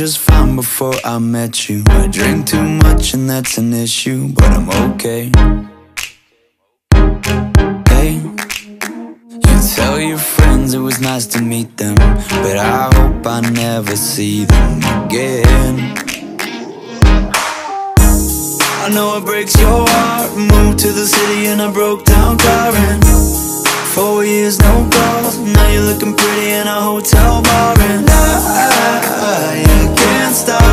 just fine before I met you. I drink too much and that's an issue, but I'm okay. Hey, you tell your friends it was nice to meet them, but I hope I never see them again. I know it breaks your heart. Moved to the city in a broke down car, and 4 years no calls. Now you're looking pretty in a hotel bar, and I can't stop